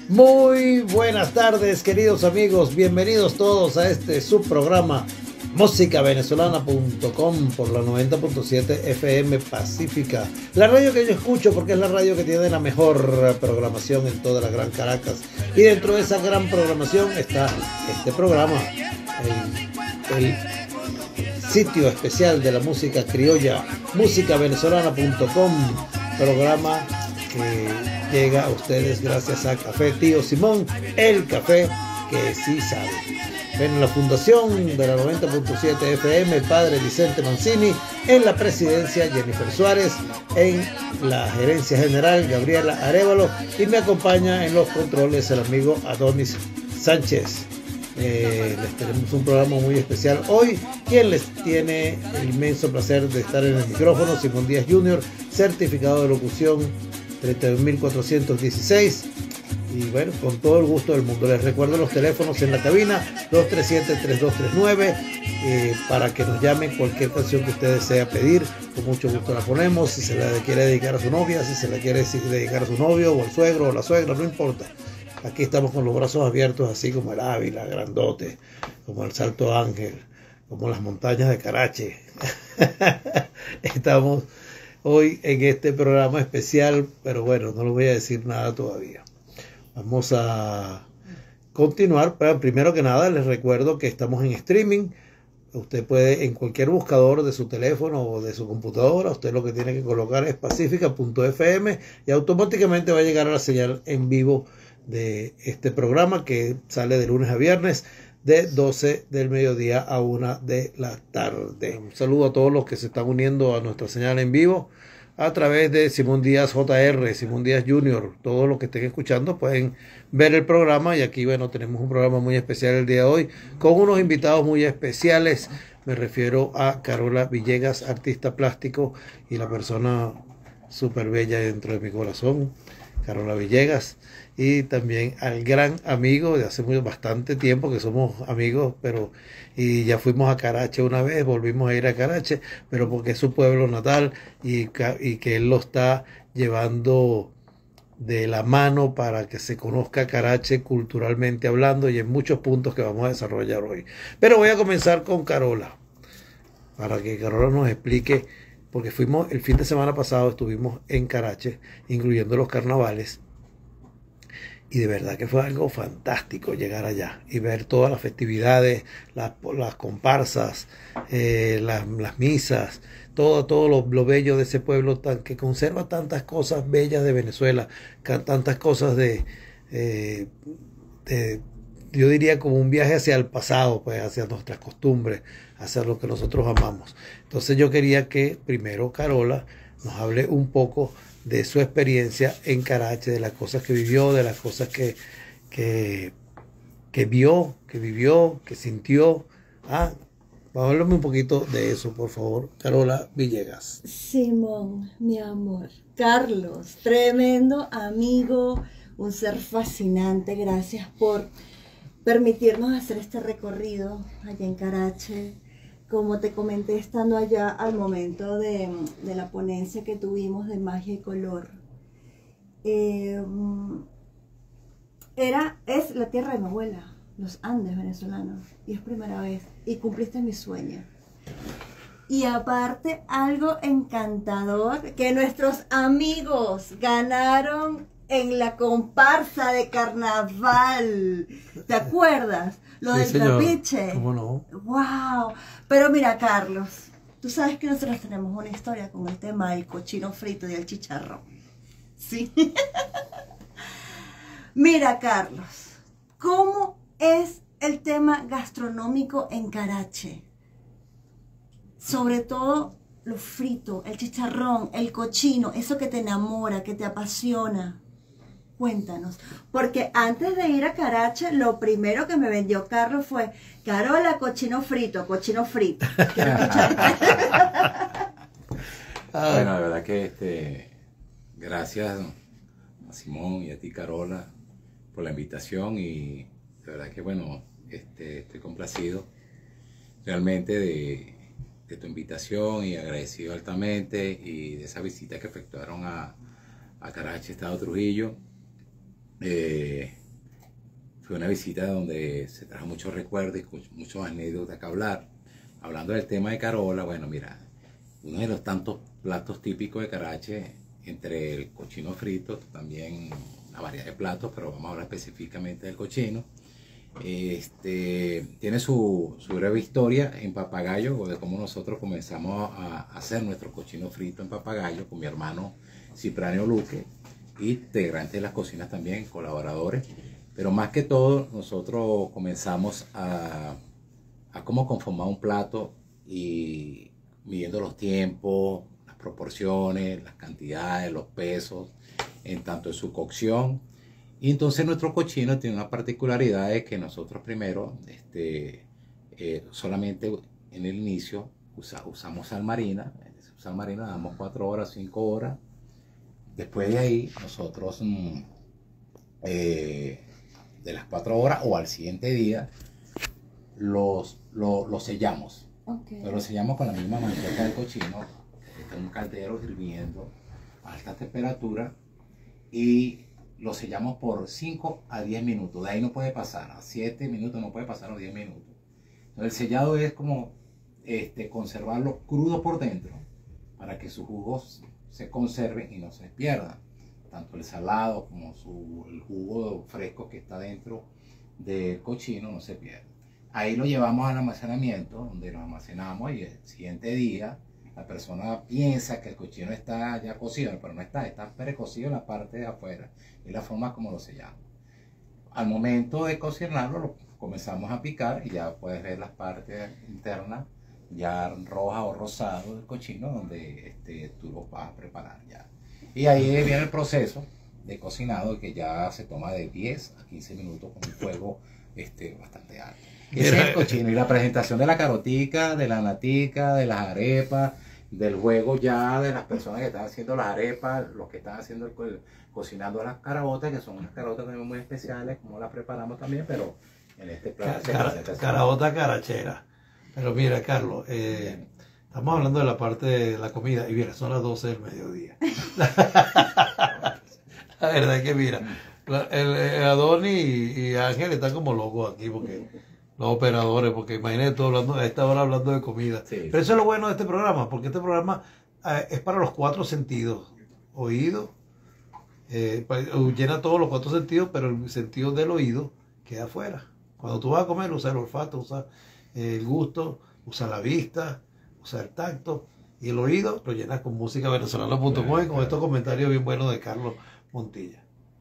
Muy buenas tardes, queridos amigos, bienvenidos todos a este subprograma musicavenezolana.com por la 90.7 FM Pacífica, la radio que yo escucho porque es la radio que tiene la mejor programación en toda la Gran Caracas, y dentro de esa gran programación está este programa, el sitio especial de la música criolla, musicavenezolana.com, programa que llega a ustedes gracias a Café Tío Simón, el café que sí sabe. En la fundación de la 90.7 FM, el padre Vicente Mancini, en la presidencia Jennifer Suárez, en la gerencia general Gabriela Arévalo, y me acompaña en los controles el amigo Adonis Sánchez. Les tenemos un programa muy especial hoy. Quien les tiene el inmenso placer de estar en el micrófono, Simón Díaz Jr., certificado de locución 31.416. Y bueno, con todo el gusto del mundo. Les recuerdo los teléfonos en la cabina, 237-3239, para que nos llamen cualquier canción que usted desea pedir. Con mucho gusto la ponemos. Si se la quiere dedicar a su novia, si se la quiere dedicar a su novio o al suegro o la suegra, no importa. Aquí estamos con los brazos abiertos, así como el Ávila, grandote, como el Salto Ángel, como las montañas de Carache. Estamos hoy en este programa especial, pero bueno, no les voy a decir nada todavía. Vamos a continuar, pero primero que nada les recuerdo que estamos en streaming. Usted puede, en cualquier buscador de su teléfono o de su computadora, usted lo que tiene que colocar es pacifica.fm y automáticamente va a llegar a la señal en vivo de este programa que sale de lunes a viernes de 12 del mediodía a 1 de la tarde. Un saludo a todos los que se están uniendo a nuestra señal en vivo a través de Simón Díaz JR, Simón Díaz Jr. Todos los que estén escuchando pueden ver el programa, y aquí bueno, tenemos un programa muy especial el día de hoy con unos invitados muy especiales. Me refiero a Carola Villegas, artista plástico y la persona súper bella dentro de mi corazón, Carola Villegas, y también al gran amigo de hace bastante tiempo que somos amigos, y ya fuimos a Carache una vez, volvimos a ir a Carache, pero porque es su pueblo natal y que él lo está llevando de la mano para que se conozca Carache culturalmente hablando y en muchos puntos que vamos a desarrollar hoy. Pero voy a comenzar con Carola, para que Carola nos explique, porque fuimos el fin de semana pasado, estuvimos en Carache, incluyendo los carnavales, y de verdad que fue algo fantástico llegar allá y ver todas las festividades, las comparsas, las misas, todo lo bello de ese pueblo que conserva tantas cosas bellas de Venezuela, tantas cosas yo diría como un viaje hacia el pasado, pues hacia nuestras costumbres, hacia lo que nosotros amamos. Entonces yo quería que primero Carola nos hable un poco de su experiencia en Carache, de las cosas que vivió, de las cosas que vio, que vivió, que sintió. Háblame un poquito de eso, por favor, Carola Villegas. Simón, mi amor. Carlos, tremendo amigo, un ser fascinante. Gracias por permitirnos hacer este recorrido allá en Carache. Como te comenté estando allá al momento de la ponencia que tuvimos de magia y color, es la tierra de mi abuela, los Andes venezolanos, y es primera vez, y cumpliste mi sueño. Y aparte, algo encantador, que nuestros amigos ganaron en la comparsa de carnaval. ¿Te acuerdas? Lo Sí, del señor. trapiche. ¿Cómo no? ¡Wow! Pero mira, Carlos, tú sabes que nosotros tenemos una historia con el tema del cochino frito y el chicharrón. ¿Sí? Mira, Carlos, ¿cómo es el tema gastronómico en Carache? Sobre todo lo frito, el chicharrón, el cochino, eso que te enamora, que te apasiona. Cuéntanos, porque antes de ir a Carache, lo primero que me vendió Carlos fue: Carola, cochino frito, cochino frito. Quiero escuchar. Bueno, la verdad que gracias a Simón y a ti, Carola, por la invitación, y de verdad que bueno, estoy complacido realmente de tu invitación y agradecido altamente y de esa visita que efectuaron a Carache, Estado Trujillo. fue una visita donde se trajo muchos recuerdos y muchos anécdotas que hablar. Hablando del tema de Carola, bueno, mira, uno de los tantos platos típicos de Carache, entre el cochino frito, también una variedad de platos, pero vamos a hablar específicamente del cochino. Tiene su breve historia en Papagayo, o de cómo nosotros comenzamos a hacer nuestro cochino frito en Papagayo con mi hermano Cipriano Luque, y integrantes de las cocinas también, colaboradores. Pero más que todo, nosotros comenzamos a cómo conformar un plato y midiendo los tiempos, las proporciones, las cantidades, los pesos, en tanto en su cocción. Y entonces nuestro cochino tiene una particularidad de que nosotros primero, solamente en el inicio, usamos sal marina. Sal marina damos 4 horas, 5 horas. Después de ahí, nosotros, de las 4 horas o al siguiente día, lo sellamos. Okay. Pero lo sellamos con la misma manteca del cochino, que está en un caldero hirviendo a alta temperatura, y lo sellamos por 5 a 10 minutos. De ahí no puede pasar, a 7 minutos no puede pasar, a 10 minutos. Entonces, el sellado es como conservarlo crudo por dentro, para que sus jugos se conserven y no se pierdan. Tanto el salado como el jugo fresco que está dentro del cochino no se pierde. Ahí lo llevamos al almacenamiento, donde lo almacenamos, y el siguiente día la persona piensa que el cochino está ya cocido, pero no está precocido en la parte de afuera. Y la forma como lo sellamos. Al momento de cocinarlo, lo comenzamos a picar y ya puedes ver las partes internas ya roja o rosado del cochino, donde tú lo vas a preparar ya. Y ahí viene el proceso de cocinado, que ya se toma de 10 a 15 minutos con un fuego bastante alto. Ese es el cochino. Y la presentación de la carotica, de la natica, de las arepas, del juego ya de las personas que están haciendo las arepas, los que están haciendo cocinando las caraotas, que son unas caraotas también muy especiales, como las preparamos también, pero en este plato caraota carachera. Pero mira, Carlos, estamos hablando de la parte de la comida, y mira, son las 12 del mediodía. La verdad es que mira, el Adoni y Ángel están como locos aquí, porque los operadores, porque imagínate tú a esta hora hablando de comida. Sí. Pero eso es lo bueno de este programa, porque este programa es para los 4 sentidos. Oído, llena todos los 4 sentidos, pero el sentido del oído queda afuera. Cuando tú vas a comer, usa el olfato, usa el gusto, usa la vista, usa el tacto, y el oído lo llenas con musicavenezolana.com y con estos comentarios bien buenos de Carlos Montilla.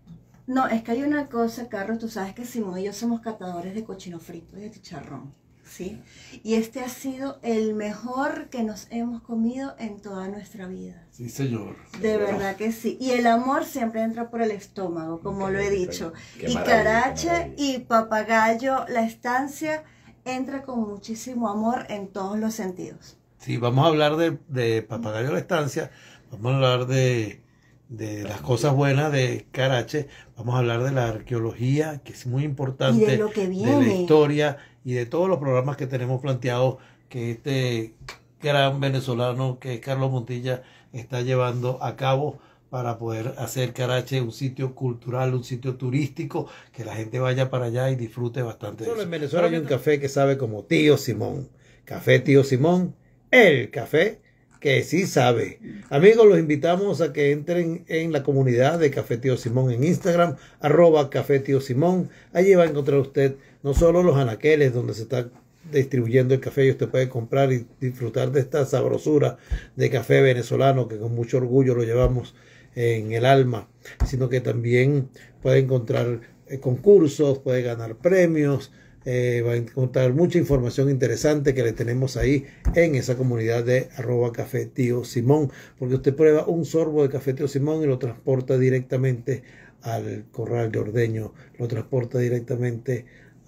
No, es que hay una cosa, Carlos, tú sabes que Simón y yo somos catadores de cochino frito y de chicharrón, ¿sí? Y este ha sido el mejor que nos hemos comido en toda nuestra vida. Sí, señor. De verdad que sí. Y el amor siempre entra por el estómago, como lo he dicho. Y Carache y Papagayo, la estancia, entra con muchísimo amor en todos los sentidos. Sí, vamos a hablar de Papagayo la estancia, vamos a hablar de las cosas buenas de Carache, vamos a hablar de la arqueología, que es muy importante, y de lo que viene, de la historia y de todos los programas que tenemos planteados, que este gran venezolano que es Carlos Montilla está llevando a cabo para poder hacer Carache un sitio cultural, un sitio turístico, que la gente vaya para allá y disfrute bastante. Solo en Venezuela hay un café que sabe como Tío Simón. Café Tío Simón, el café que sí sabe. Amigos, los invitamos a que entren en la comunidad de Café Tío Simón en Instagram, @Café Tío Simón. Allí va a encontrar usted no solo los anaqueles donde se está distribuyendo el café y usted puede comprar y disfrutar de esta sabrosura de café venezolano que con mucho orgullo lo llevamos en el alma, sino que también puede encontrar concursos, puede ganar premios, va a encontrar mucha información interesante que le tenemos ahí en esa comunidad de @Café Tío Simón, porque usted prueba un sorbo de Café Tío Simón y lo transporta directamente al corral de ordeño, lo transporta directamente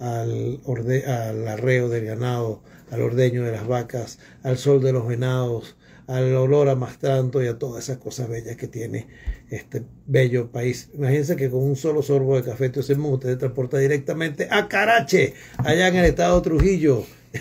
al arreo del ganado, al ordeño de las vacas, al sol de los venados, al olor a mastranto y a todas esas cosas bellas que tiene este bello país. Imagínense que con un solo sorbo de Café Tío Simón usted se transporta directamente a Carache, allá en el estado de Trujillo,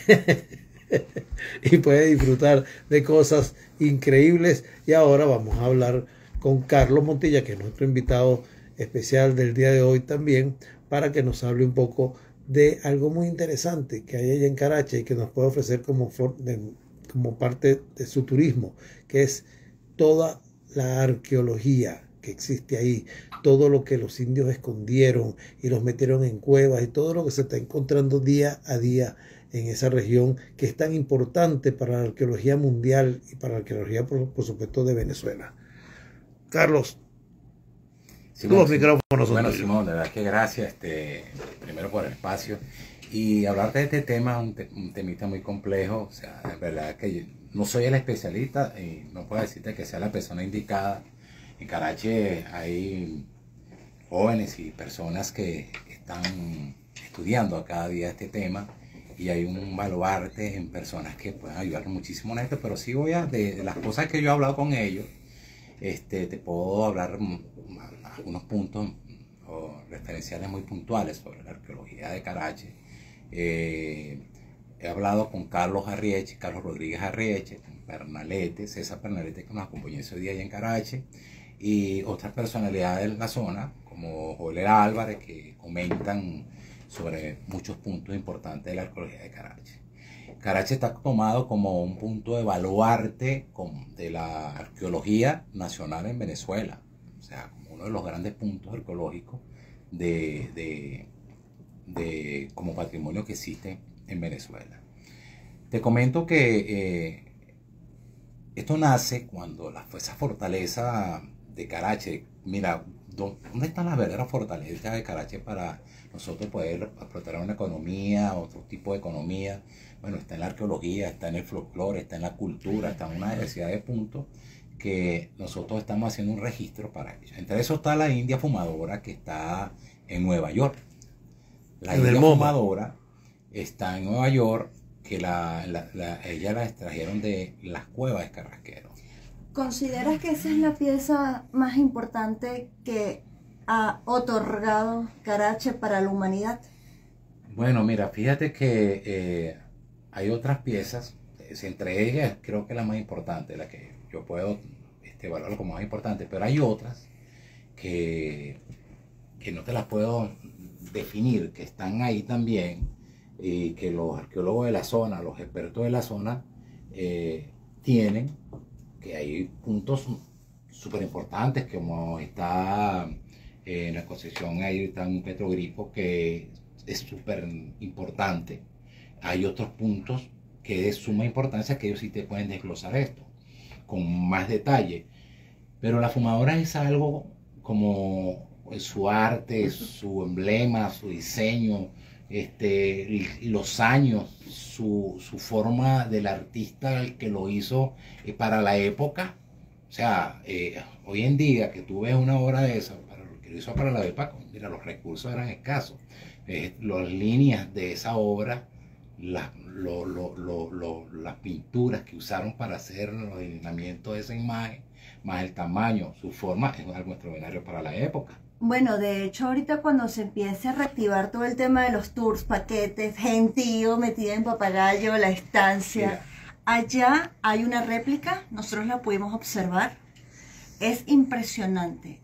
y puede disfrutar de cosas increíbles. Y ahora vamos a hablar con Carlos Montilla, que es nuestro invitado especial del día de hoy también, para que nos hable un poco de algo muy interesante que hay allá en Carache y que nos puede ofrecer como parte de su turismo, que es toda la arqueología que existe ahí, todo lo que los indios escondieron y los metieron en cuevas y todo lo que se está encontrando día a día en esa región, que es tan importante para la arqueología mundial y para la arqueología, por supuesto, de Venezuela. Carlos, Simón, los micrófonos son bueno, tuyos. Simón, de verdad que gracias, primero por el espacio. Y hablarte de este tema es un temita muy complejo. O sea, es verdad que yo no soy el especialista y no puedo decirte que sea la persona indicada. En Carache hay jóvenes y personas que están estudiando a cada día este tema, y hay un baluarte en personas que pueden ayudar muchísimo en esto. Pero sí voy a, de las cosas que yo he hablado con ellos, te puedo hablar algunos puntos o referenciales muy puntuales sobre la arqueología de Carache. He hablado con Carlos Rodríguez Arrieche, Pernalete, César Pernalete, que nos acompañó ese día allá en Carache, y otras personalidades de la zona, como Joel Álvarez, que comentan sobre muchos puntos importantes de la arqueología de Carache. Carache está tomado como un punto de baluarte de la arqueología nacional en Venezuela, o sea, como uno de los grandes puntos arqueológicos como patrimonio que existe en Venezuela. Te comento que esto nace cuando esa fortaleza de Carache, mira, ¿dónde están las verdaderas fortalezas de Carache para nosotros poder explotar una economía, otro tipo de economía? Bueno, está en la arqueología, está en el folclore, está en la cultura, está en una diversidad de puntos que nosotros estamos haciendo un registro para ellos. Entre eso está la India fumadora, que está en Nueva York. La India fumadora está en Nueva York, que ella la extrajeron de las cuevas de Carrasquero. ¿Consideras que esa es la pieza más importante que ha otorgado Carache para la humanidad? Bueno, mira, fíjate que hay otras piezas, entre ellas creo que la más importante, la que yo puedo evaluar como más importante, pero hay otras que no te las puedo definir, que están ahí también, y que los arqueólogos de la zona, los expertos de la zona tienen, que hay puntos súper importantes, como está en la concesión, ahí está un petrogrifo que es súper importante. Hay otros puntos que es de suma importancia, que ellos sí te pueden desglosar esto con más detalle. Pero la fumadora es algo como su arte, su emblema, su diseño, los años, su forma del artista que lo hizo para la época. O sea, hoy en día que tú ves una obra de esa, para lo que lo hizo para la época, mira, los recursos eran escasos. Las líneas de esa obra, las pinturas que usaron para hacer los alineamientos de esa imagen, más el tamaño, su forma, es algo extraordinario para la época. Bueno, de hecho, ahorita cuando se empiece a reactivar todo el tema de los tours, paquetes, gentío metida en Papagayo, la estancia, Mira, allá hay una réplica, nosotros la pudimos observar, es impresionante,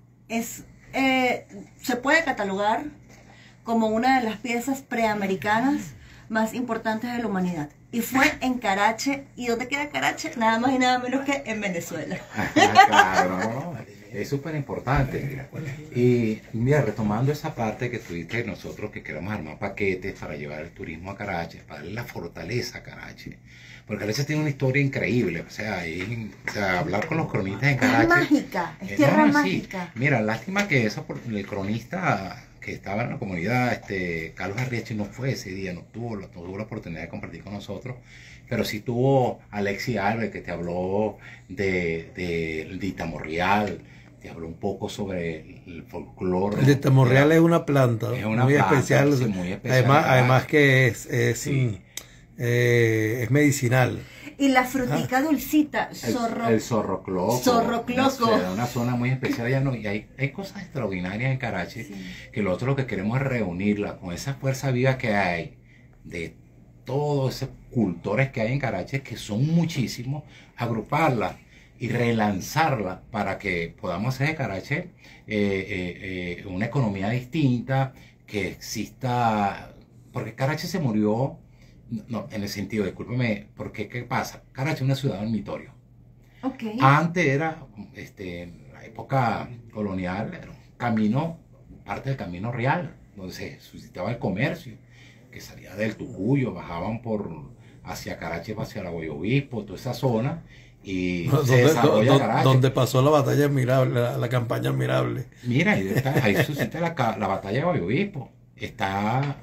se puede catalogar como una de las piezas preamericanas más importantes de la humanidad. Y fue en Carache. ¿Y dónde queda Carache? Nada más y nada menos que en Venezuela. Claro, ¿no? Es súper importante. Mira. Y mira, retomando esa parte que tú dices, nosotros que queremos armar paquetes para llevar el turismo a Carache, para darle la fortaleza a Carache. Porque Carache tiene una historia increíble. O sea, hablar con los cronistas en Carache. Es mágica, es tierra mágica. Sí. Mira, lástima que el cronista que estaba en la comunidad, Carlos Arrieche, no fue ese día, no tuvo la oportunidad de compartir con nosotros, pero sí tuvo Alexi Álvarez, que te habló de Itamorreal, te habló un poco sobre el folclore. El Itamorreal es una planta, muy especial, sí, muy especial. Además que es medicinal. Y la frutica dulcita, el zorrocloco. Zorrocloco. Una zona muy especial allá, ¿no? Y hay cosas extraordinarias en Carache, sí, que nosotros lo que queremos es reunirla con esa fuerza viva que hay de todos esos cultores que hay en Carache, que son muchísimos, agruparla y relanzarla para que podamos hacer de Carache una economía distinta, que exista, porque Carache se murió, no, en el sentido, discúlpeme, porque ¿qué pasa? Carache es una ciudad dormitorio. Okay. Antes era, en la época colonial, era un camino, parte del camino real, donde se suscitaba el comercio, que salía del Tucuyo, bajaban hacia Carache, hacia la Guayobispo, toda esa zona, y se desarrolla Carache. Donde pasó la batalla admirable, la campaña admirable. Mira, ahí suscita la batalla de Guayobispo. Está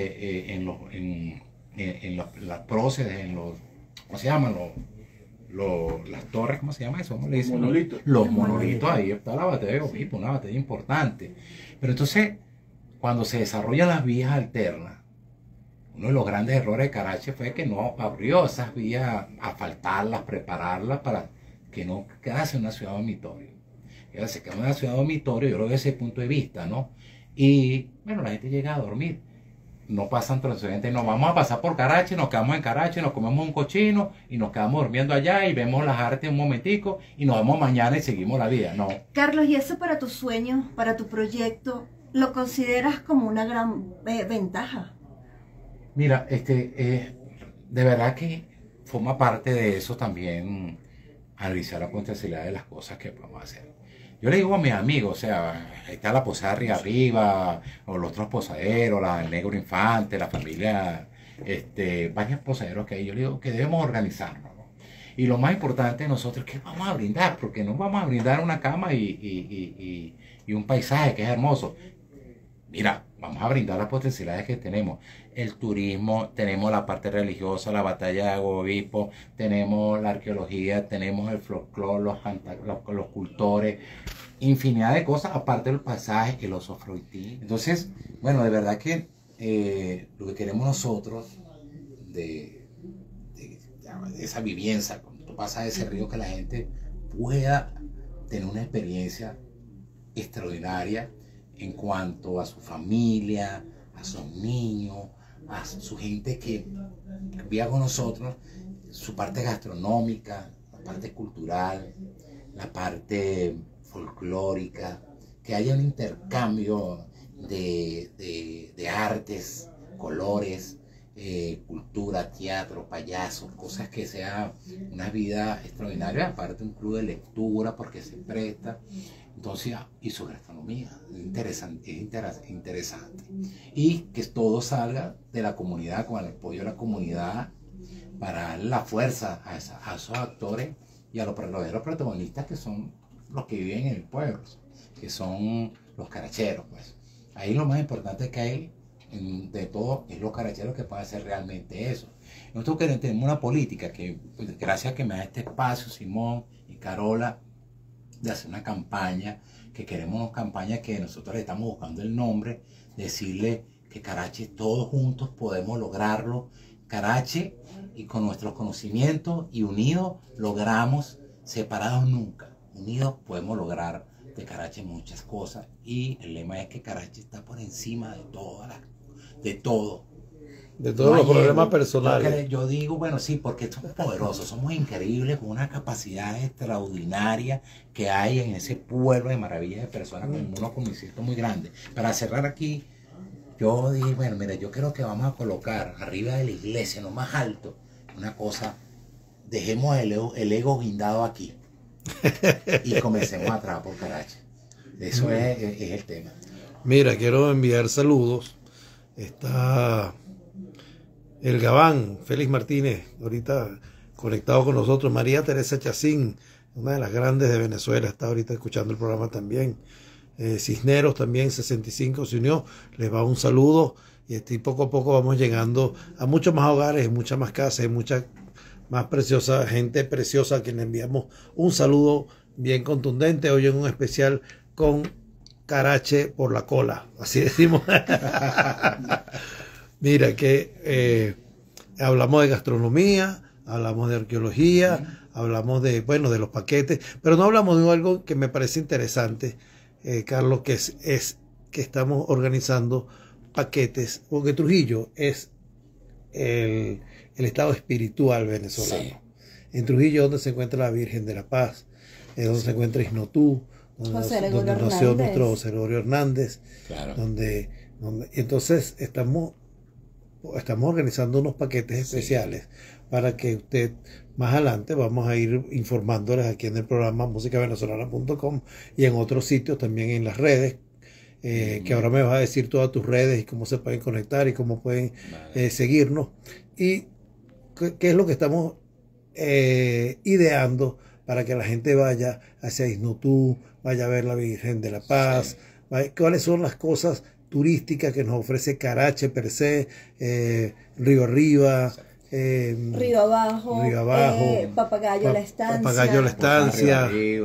en las próceres, ¿cómo se llaman? Las torres, ¿cómo se llama eso? ¿Cómo le dicen? Monolitos. Los monolitos, ahí está la batalla de Guayobispo, una batalla importante. Pero entonces, cuando se desarrollan las vías alternas, uno de los grandes errores de Carache fue que no abrió esas vías, asfaltarlas, prepararlas para que no quedase una ciudad dormitorio. Se queda una ciudad dormitorio, yo lo veo desde ese punto de vista, ¿no? Y bueno, la gente llega a dormir. No pasan transeúntes, nos vamos a pasar por Carache, nos quedamos en Carache, nos comemos un cochino y nos quedamos durmiendo allá y vemos las artes un momentico y nos vemos mañana y seguimos la vida. No. Carlos, ¿y eso para tus sueños, para tu proyecto, lo consideras como una gran ventaja? Mira, de verdad que forma parte de eso también analizar la potencialidad de las cosas que podemos hacer. Yo le digo a mis amigos, o sea, ahí está la Posada arriba, o los otros posaderos, el Negro Infante, la familia, varios posaderos que hay. Yo le digo que debemos organizarnos, ¿no? Y lo más importante de nosotros es que vamos a brindar, porque no vamos a brindar una cama y un paisaje que es hermoso. Mira, vamos a brindar las potencialidades que tenemos. El turismo, tenemos la parte religiosa, la batalla de Guayobispo, tenemos la arqueología, tenemos el folclore, los cultores, infinidad de cosas, aparte del pasaje, el oso floitín. Entonces, bueno, de verdad que lo que queremos nosotros de esa vivencia, cuando tú pasas ese río, que la gente pueda tener una experiencia extraordinaria en cuanto a su familia, a sus niños, a su gente que viva con nosotros, su parte gastronómica, la parte cultural, la parte folclórica, que haya un intercambio de artes, colores, cultura, teatro, payasos, cosas que sea una vida extraordinaria, aparte un club de lectura porque se presta. Entonces, y su gastronomía, es interesante. Y que todo salga de la comunidad, con el apoyo de la comunidad, para darle la fuerza a esos actores y a los verdaderos protagonistas, que son los que viven en el pueblo, que son los caracheros, pues. Ahí lo más importante que hay de todo es los caracheros que pueden hacer realmente eso. Nosotros tenemos una política que, pues, gracias a que me da este espacio Simón y Carola, de hacer una campaña, que queremos una campaña que nosotros le estamos buscando el nombre, decirle que Carache todos juntos podemos lograrlo. Carache, y con nuestros conocimientos y unidos logramos, separados nunca, unidos podemos lograr de Carache muchas cosas. Y el lema es que Carache está por encima de todo. De todos los problemas personales. Yo digo, bueno, sí, porque somos poderosos, somos increíbles, con una capacidad extraordinaria que hay en ese pueblo de maravillas de personas, con unos conocimientos muy grandes. Para cerrar aquí, yo dije, bueno, mira, yo creo que vamos a colocar arriba de la iglesia, lo más alto, una cosa, dejemos el ego guindado aquí y comencemos a trabajar por Carache. Eso es el tema. Mira, quiero enviar saludos. Está el Gabán, Félix Martínez, ahorita conectado con nosotros. María Teresa Chacín, una de las grandes de Venezuela, está ahorita escuchando el programa también. Cisneros también, 65, se unió. Les va un saludo y poco a poco vamos llegando a muchos más hogares, muchas más casas, y mucha más preciosa, gente preciosa a quien le enviamos un saludo bien contundente. Hoy en un especial con Carache por la cola, así decimos. Mira que hablamos de gastronomía, hablamos de arqueología, hablamos de los paquetes, pero no hablamos de algo que me parece interesante, Carlos, que es que estamos organizando paquetes, porque Trujillo es el estado espiritual venezolano. Sí. En Trujillo, donde se encuentra la Virgen de la Paz, donde se encuentra Isnotú, donde nació nuestro José Gregorio Hernández, Claro. Y entonces estamos organizando unos paquetes especiales para que usted más adelante vamos a ir informándoles aquí en el programa musicavenezolana.com y en otros sitios también en las redes, que ahora me vas a decir todas tus redes y cómo se pueden conectar y cómo pueden seguirnos y qué es lo que estamos ideando para que la gente vaya hacia Isnotú, vaya a ver la Virgen de la Paz, cuáles son las cosas turísticas que nos ofrece Carache per se, Río Arriba, Río Abajo, Papagayo La Estancia,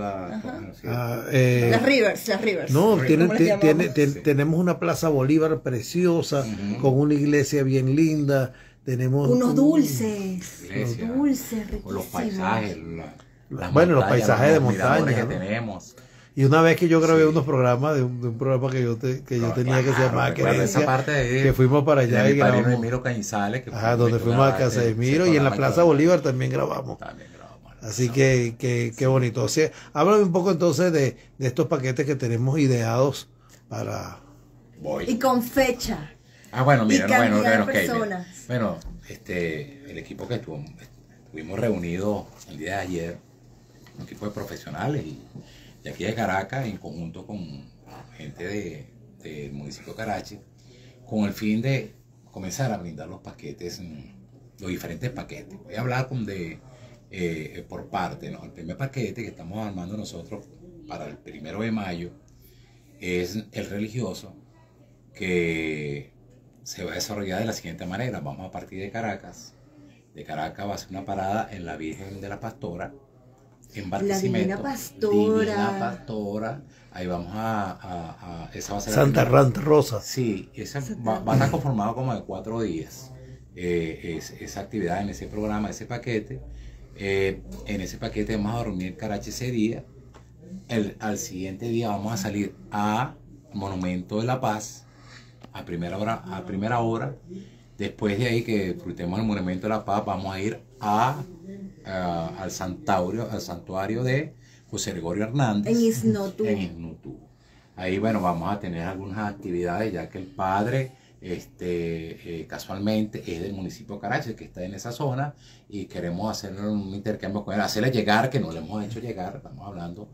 las Rivers. No, tenemos una Plaza Bolívar preciosa, con una iglesia bien linda, tenemos unos dulces riquísimos. Los paisajes, los paisajes de montaña, que ¿no? tenemos. Y una vez que yo grabé unos programas de un programa que yo tenía que se llamaba Querencia, que fuimos para allá y grabamos. Emiro Cañizales, donde fuimos a casa de Emiro, y en la Plaza Bolívar también grabamos. Así que qué bonito. O sea, háblame un poco entonces de estos paquetes que tenemos ideados para... Y con fecha. Bueno, mira, personas. Bueno, el equipo que estuvimos reunidos el día de ayer, un equipo de profesionales y aquí de Caracas, en conjunto con gente del municipio de Carache, con el fin de comenzar a brindar los paquetes, los diferentes paquetes. Voy a hablar por parte, ¿no? El primer paquete que estamos armando nosotros para el 1 de mayo es el religioso, que se va a desarrollar de la siguiente manera. Vamos a partir de Caracas. De Caracas va a ser una parada en la Virgen de la Pastora, en Barquisimeto. La Divina Pastora. Ahí vamos esa va a ser Santa Rosa. Sí, esa va a estar conformado como de 4 días. Esa actividad en ese programa, ese paquete. En ese paquete vamos a dormir Carache ese día. Al siguiente día vamos a salir a Monumento de la Paz a primera hora. Después de ahí que disfrutemos el Monumento de la Paz, vamos a ir al santuario de José Gregorio Hernández en Isnotú. Ahí, bueno, vamos a tener algunas actividades, ya que el padre casualmente es del municipio de Carache, que está en esa zona, y queremos hacer un intercambio con él, hacerle llegar, que no le hemos hecho llegar, estamos hablando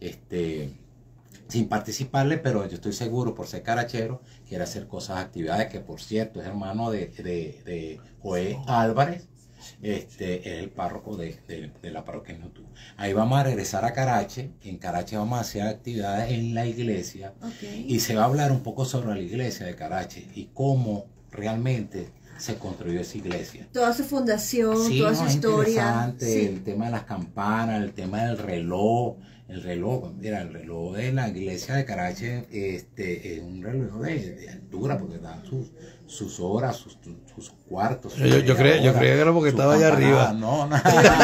sin participarle, pero yo estoy seguro, por ser carachero, quiere hacer cosas, actividades, que por cierto es hermano de Joé Álvarez, es el párroco de la parroquia Isnotú. Ahí vamos a regresar a Carache. En Carache vamos a hacer actividades en la iglesia, y se va a hablar un poco sobre la iglesia de Carache y cómo realmente se construyó esa iglesia. Toda su fundación, toda su historia. Sí. El tema de las campanas, el tema del reloj. El reloj de la iglesia de Carache es un reloj de altura, porque da sus horas, sus cuartos. Yo creía que era porque estaba allá arriba. No.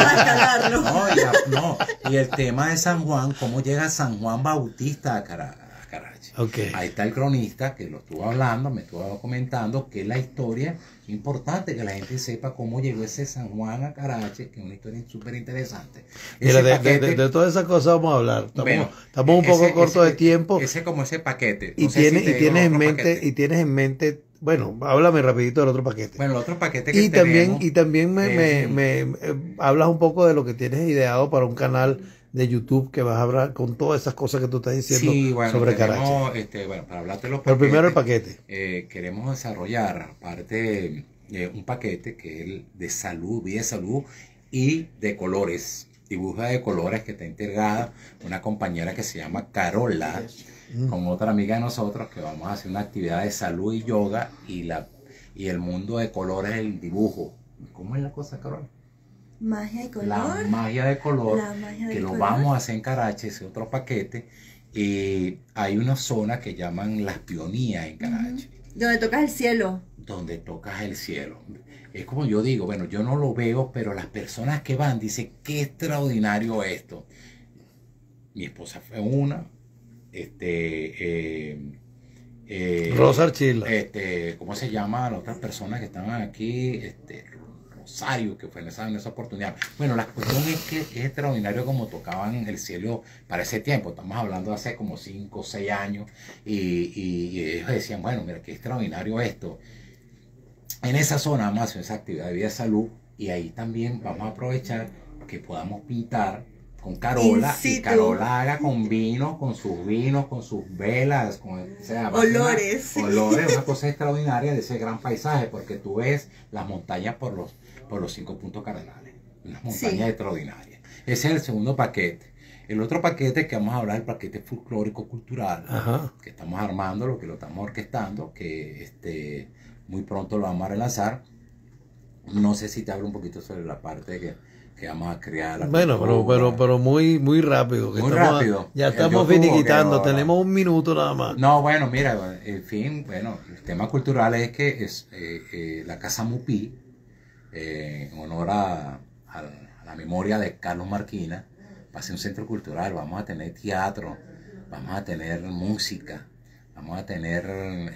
Y el tema de San Juan, cómo llega San Juan Bautista a Carache. Okay. Ahí está el cronista que lo estuvo hablando, me estuvo comentando que es la historia importante, que la gente sepa cómo llegó ese San Juan a Carache, que es una historia súper interesante. Mira, de todas esas cosas vamos a hablar. Estamos un poco cortos de tiempo. Ese paquete. Y tienes en mente, bueno, háblame rapidito del otro paquete. Bueno, el otro paquete que tenemos. Y también me hablas un poco de lo que tienes ideado para un canal de YouTube, que vas a hablar con todas esas cosas que tú estás diciendo sobre Carache. Para hablarte de los paquetes. Pero primero el paquete. Queremos desarrollar, aparte, un paquete que es el de salud, vida de salud y de colores. Dibuja de colores, que está integrada una compañera que se llama Carola, con otra amiga de nosotros, que vamos a hacer una actividad de salud y yoga, y el mundo de colores, el dibujo. ¿Cómo es la cosa, Carola? Magia de color. La magia de color, que lo vamos a hacer en Carache, ese otro paquete. Y hay una zona que llaman Las Pionías en Carache. Donde tocas el cielo. Donde tocas el cielo. Es como yo digo, bueno, yo no lo veo, pero las personas que van dicen, qué extraordinario esto. Mi esposa fue una. Rosa Archila. ¿Cómo se llama? Las otras personas que estaban aquí, Rosario, que fue en esa oportunidad. Bueno, la cuestión es que es extraordinario como tocaban el cielo para ese tiempo. Estamos hablando de hace como 5 o 6 años. Y ellos decían, bueno, mira, qué extraordinario esto. En esa zona vamos a hacer esa actividad de vida de salud. Y ahí también vamos a aprovechar que podamos pintar con Carola, y Carola haga con vinos, con sus velas, o sea, olores. Una cosa extraordinaria de ese gran paisaje, porque tú ves las montañas por los 5 puntos cardenales, unas montañas extraordinarias. Ese es el segundo paquete. El otro paquete que vamos a hablar, el paquete folclórico cultural, que estamos armando, lo que lo estamos orquestando, que muy pronto lo vamos a relanzar. No sé si te hablo un poquito sobre la parte que vamos a crear. Bueno, pero muy, muy rápido. Muy rápido. Ya estamos finiquitando, tenemos 1 minuto nada más. No, bueno, mira, en fin, el tema cultural es que es la Casa Mupí, en honor a la memoria de Carlos Marquina, va a ser un centro cultural. Vamos a tener teatro, vamos a tener música, vamos a tener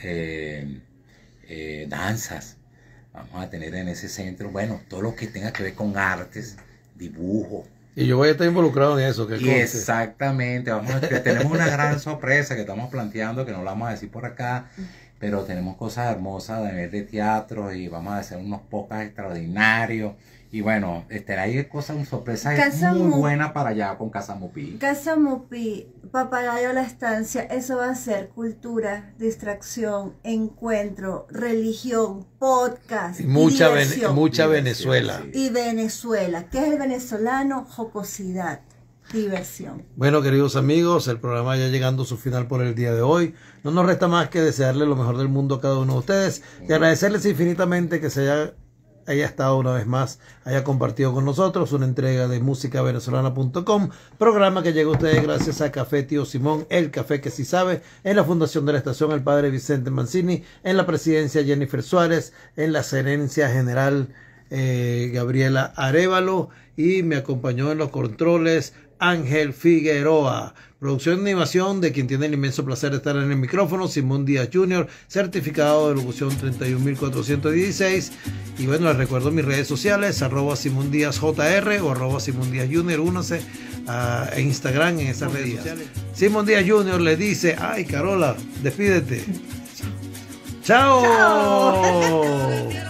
danzas, vamos a tener en ese centro, bueno, todo lo que tenga que ver con artes, dibujo. Y yo voy a estar involucrado en eso. Exactamente, tenemos una gran sorpresa que estamos planteando, que no la vamos a decir por acá, pero tenemos cosas hermosas de ver de teatro y vamos a hacer unos podcasts extraordinarios. Y bueno, hay cosas, sorpresas muy buenas para allá con Casa Mupí. Casa Mupí, Papagayo La Estancia, eso va a ser cultura, distracción, encuentro, religión, podcast, y mucha diversión. Venezuela. Sí. Y Venezuela. ¿Qué es el venezolano? Jocosidad, diversión. Bueno, queridos amigos, el programa ya llegando a su final por el día de hoy. No nos resta más que desearle lo mejor del mundo a cada uno de ustedes y agradecerles infinitamente que se haya estado una vez más, haya compartido con nosotros una entrega de musicavenezolana.com, programa que llega a ustedes gracias a Café Tío Simón, el café que sí sabe, en la fundación de la estación el padre Vicente Mancini, en la presidencia Jennifer Suárez, en la gerencia general Gabriela Arévalo, y me acompañó en los controles Ángel Figueroa. Producción de animación de quien tiene el inmenso placer de estar en el micrófono, Simón Díaz Jr., certificado de locución 31416. Y bueno, les recuerdo mis redes sociales, @SimónDíazJR o @SimónDíazJr. Únanse a Instagram en esas redes sociales. Simón Díaz Jr. le dice, ay Carola, despídete. ¡Chao!